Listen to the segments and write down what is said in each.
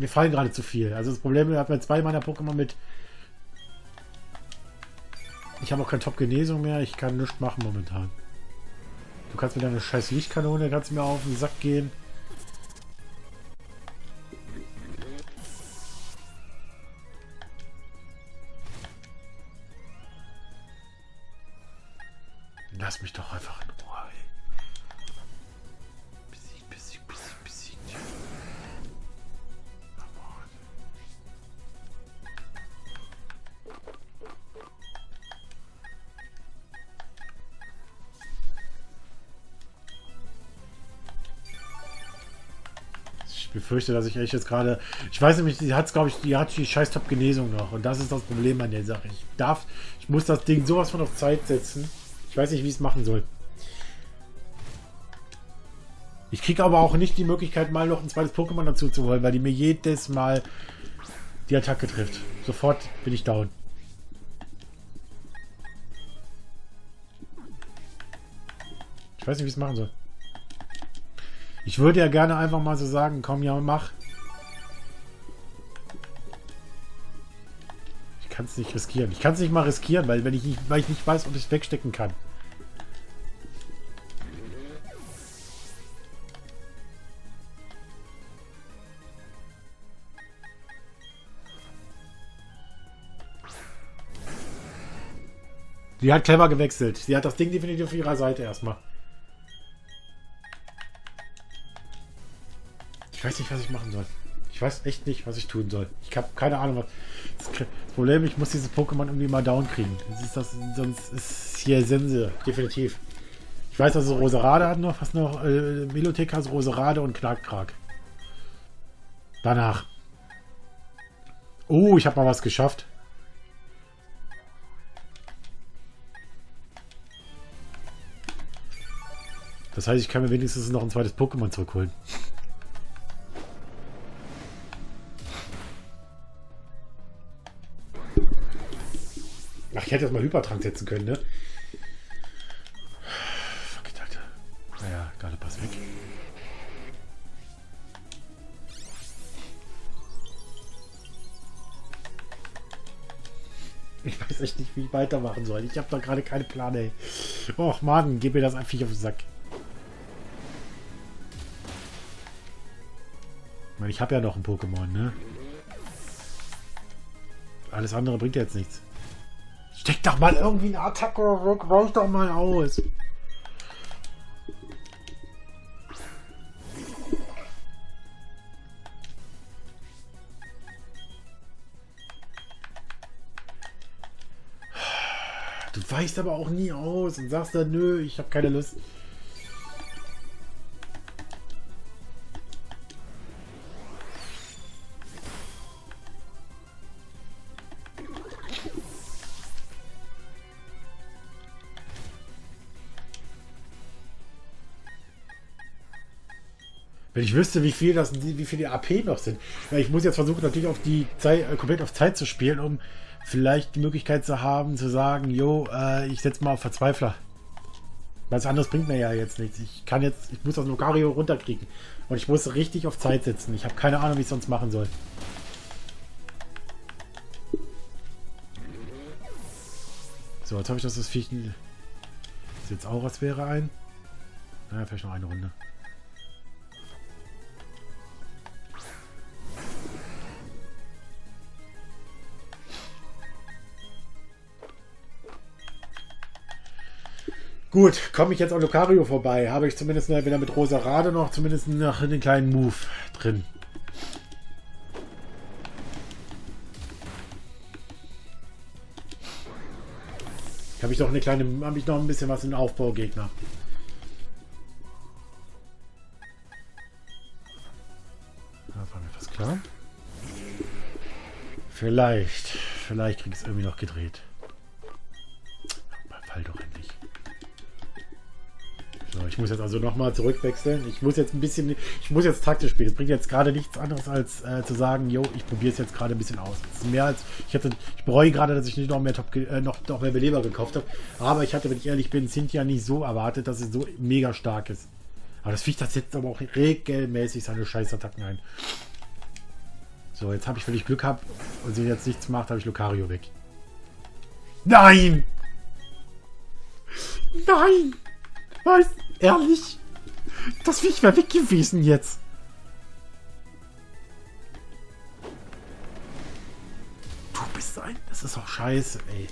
mir fallen gerade zu viel. Also das Problem, ich habe ja 2 meiner Pokémon mit. Ich habe auch keine Top-Genesung mehr. Ich kann nichts machen momentan. Du kannst mit deiner scheiß Lichtkanone, kannst mir auf den Sack gehen. Lass mich doch einfach in Ruhe, ey. Besiegt. Ich befürchte, dass ich echt jetzt gerade... Ich weiß nämlich, die hat, glaube ich, die hat die scheiß Top-Genesung noch. Und das ist das Problem an der Sache. Ich muss das Ding sowas von auf Zeit setzen. Ich weiß nicht, wie ich es machen soll. Ich kriege aber auch nicht die Möglichkeit, mal noch ein zweites Pokémon dazu zu holen, weil die mir jedes Mal die Attacke trifft. Sofort bin ich down. Ich weiß nicht, wie ich es machen soll. Ich würde ja gerne einfach mal so sagen, komm, ja, mach. Ich kann es nicht riskieren. Ich kann es nicht mal riskieren, weil ich nicht weiß, ob ich es wegstecken kann. Die hat clever gewechselt. Sie hat das Ding definitiv auf ihrer Seite erstmal. Ich weiß nicht, was ich machen soll. Ich weiß echt nicht, was ich tun soll. Ich habe keine Ahnung, was. Das Problem, ich muss dieses Pokémon irgendwie mal down kriegen. Sonst ist hier Sense. Definitiv. Ich weiß, dass es Roserade hat noch. Was noch? Milotic hat Roserade und Knackkrag. Danach. Oh, ich habe mal was geschafft. Das heißt, ich kann mir wenigstens noch ein zweites Pokémon zurückholen. Ach, ich hätte jetzt mal Hypertrank setzen können, ne? Fuck it, Alter. Naja, gerade pass weg. Ich weiß echt nicht, wie ich weitermachen soll. Ich habe da gerade keine Plan, ey. Och, Mann, gib mir das einfach auf den Sack. Ich meine, ich habe ja noch ein Pokémon, ne? Alles andere bringt ja jetzt nichts. Steck doch mal irgendwie eine Attacke weg, reicht doch mal aus. Du weichst aber auch nie aus und sagst dann, nö, ich habe keine Lust. Wenn ich wüsste, wie viel die AP noch sind. Weil ich muss jetzt versuchen, natürlich auf die Zeit, komplett auf Zeit zu spielen, um vielleicht die Möglichkeit zu haben, zu sagen, jo, ich setze mal auf Verzweifler. Was anderes bringt mir ja jetzt nichts. Ich muss das Lucario runterkriegen. Und ich muss richtig auf Zeit setzen. Ich habe keine Ahnung, wie ich es sonst machen soll. So, jetzt habe ich das Viech. Sieht jetzt auch, als wäre ein. Naja, vielleicht noch eine Runde. Gut, komme ich jetzt an Lucario vorbei, habe ich zumindest wieder mit Roserade noch zumindest noch den kleinen Move drin. Habe ich noch ein bisschen was in Aufbaugegner. Da war mir fast klar. Vielleicht kriege ich es irgendwie noch gedreht. Fall doch endlich. So, ich muss jetzt also nochmal zurückwechseln. Ich muss jetzt taktisch spielen. Es bringt jetzt gerade nichts anderes als zu sagen, jo, ich probiere es jetzt gerade ein bisschen aus. Das ist mehr als ich bereue gerade, dass ich nicht noch mehr noch mehr Beleber gekauft habe. Aber ich hatte, wenn ich ehrlich bin, Cynthia nicht so erwartet, dass es so mega stark ist. Aber das Viech, das setzt aber auch regelmäßig seine Scheißattacken ein. So, jetzt habe ich, wenn ich Glück habe und sie jetzt nichts macht, habe ich Lucario weg. Nein! Nein! Was? Ehrlich? Das Viech wäre weg gewesen jetzt. Du bist ein... Das ist auch scheiße, ey.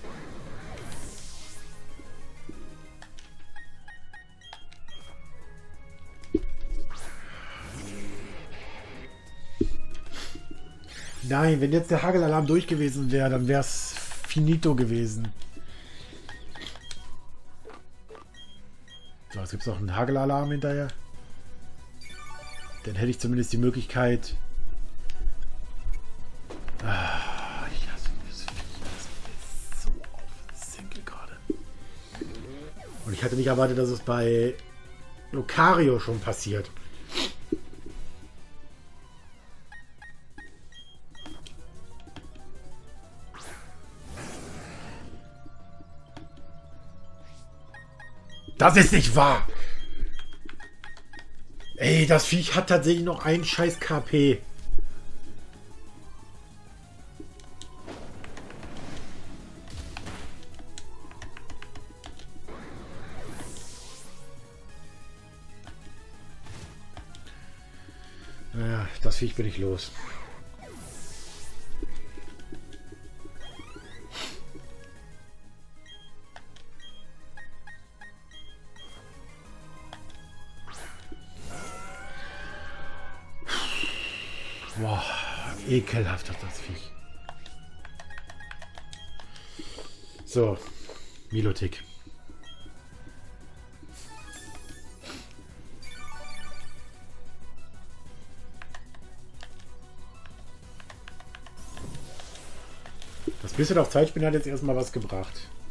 Nein, wenn jetzt der Hagelalarm durch gewesen wäre, dann wäre es finito gewesen. So, jetzt gibt es noch einen Hagelalarm hinterher. Dann hätte ich zumindest die Möglichkeit... Ah, ich hasse dieses Viech. Das ist so auf den Senkel gerade. Und ich hatte nicht erwartet, dass es bei Lucario schon passiert. Das ist nicht wahr! Ey, das Viech hat tatsächlich noch einen scheiß KP. Naja, das Viech bin ich los. Boah, ekelhaft ist das Viech. So, Milotic. Das bisschen auf Zeitspiel hat jetzt erstmal was gebracht.